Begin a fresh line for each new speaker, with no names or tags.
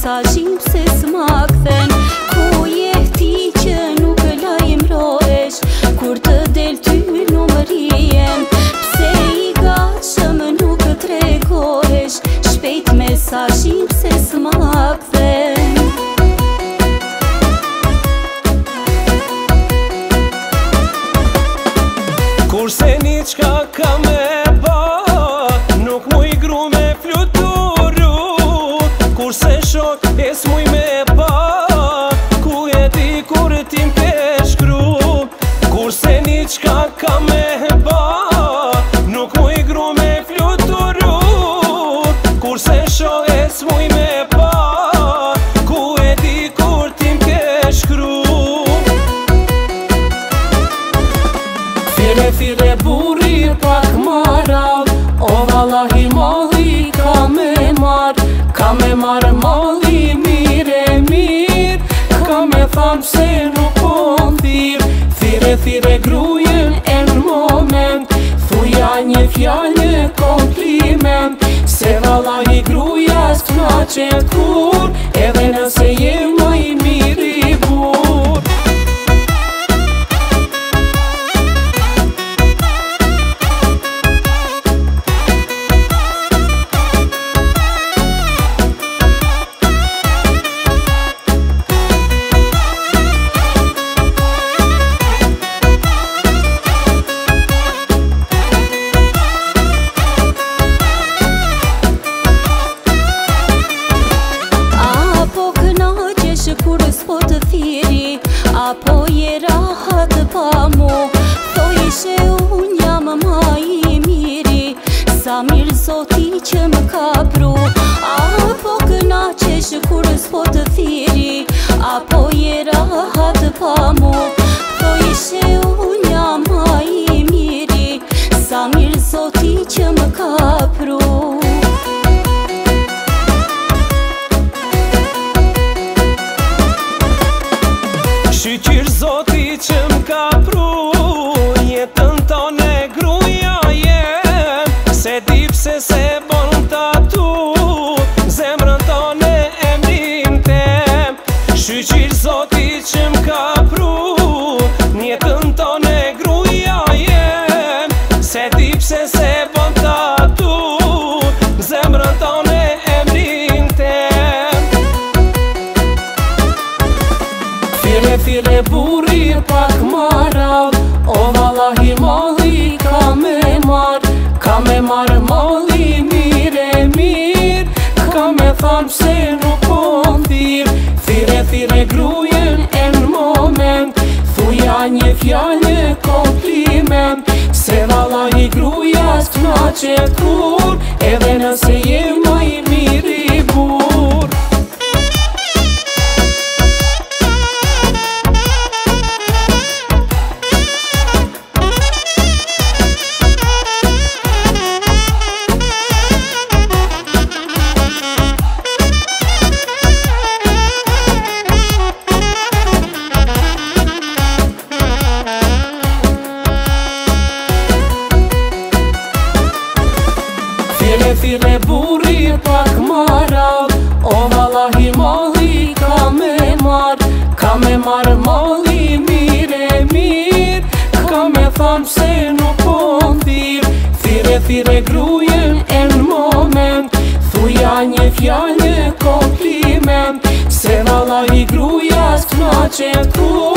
mesazhin pse s'ma kthen? Ku je ti që nuk lajmërohesh kur të del ty numërien? Pse i gatshëm nuk tregohesh shpejt mesazhin pse s'ma kthen?
Kurse një qka ka me ba, nuk muj gru me fluturu. Kurse shok e s'muj me ba, ku e di kur tim ke shkru. Kurse një qka ka me ba, nuk muj gru me fluturu. Kurse shok e s'muj me ba, ku e di kur tim ke shkru. Fire buri pak maral, o vallahi malli ka me mar malli mire mir, ka me tham se nuk po ndir. Fire grujen e në moment, thuja një fjallë kompliment, se vallahi gruja s'knaqet kur, edhe nëse je më i miri bur. Kur s'po të thiri, apo je rahat pa mu, thoj ishe unë jam ma i miri, sa mirë Zoti që më ka pru. Apo kënaqesh kur s'po të thiri, apo je rahat pa mu, thoj ishe unë jam ma i miri, sa mirë Zoti që më ka pru. Shqyr Zoti që m'ka pru, jetën tone gruja jem, se di pse se bon tatu, zemrën tone emrin tem. Shqyr Zoti që m'ka pru, jetën tone gruja jem, se di pse se bon tatu, zemrën tone emrin tem. Fire buri pak maral, o vallahi malli ka me mar malli mire mir, ka me tham se nuk po ndir. Fire grujen e në moment, thuja një fjallë kompliment, se vallahi gruja s'knaqet kur, edhe nëse je më i miri bur. Fire buri pak maral, o vallahi malli ka me mar malli mire mir, ka me tham se nuk po ndir. Fire grujen e në moment, thuja një fjallë kompliment, se vallahi gruja s'knaqet kur.